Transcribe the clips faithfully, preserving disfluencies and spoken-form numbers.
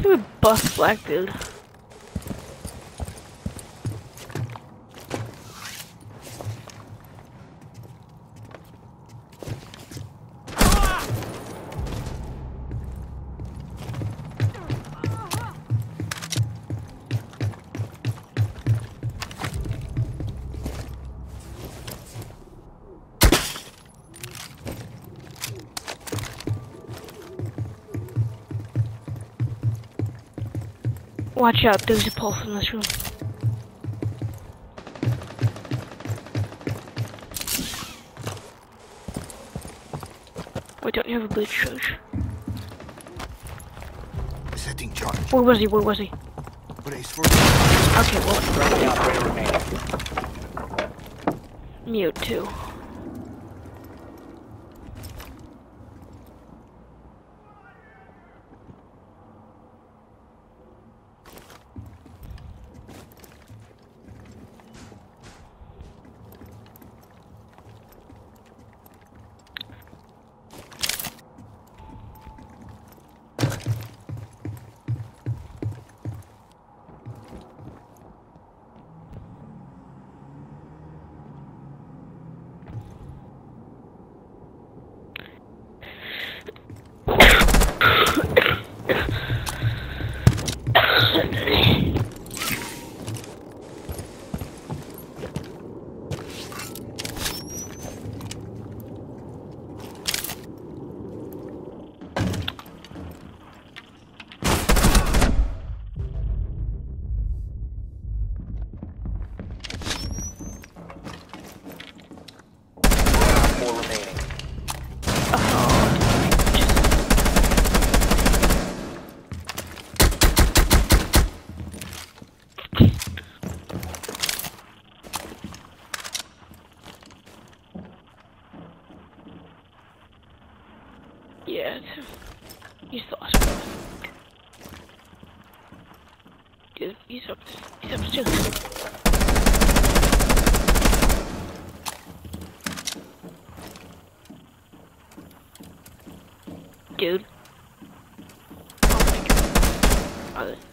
You're a buff black dude. Watch out, there's a pulse in this room. Wait, don't you have a bleach charge? Setting charge. Where was he? Where was he? Brace for Okay, well, Friendly operator remaining. mute too. Four remaining. Yeah, it's, he's the last one. Dude, he's up, he's upstairs. Dude. Oh my god.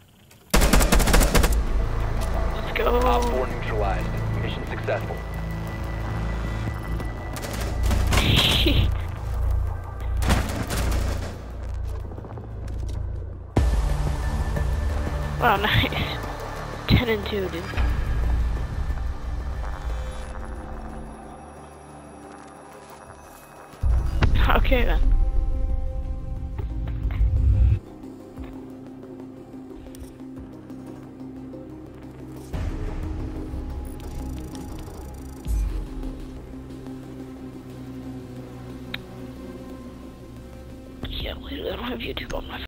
Let's go. Op four neutralized. Mission successful. Wow, nice. ten and two, dude. Okay then. Yeah, later I don't have YouTube on my phone.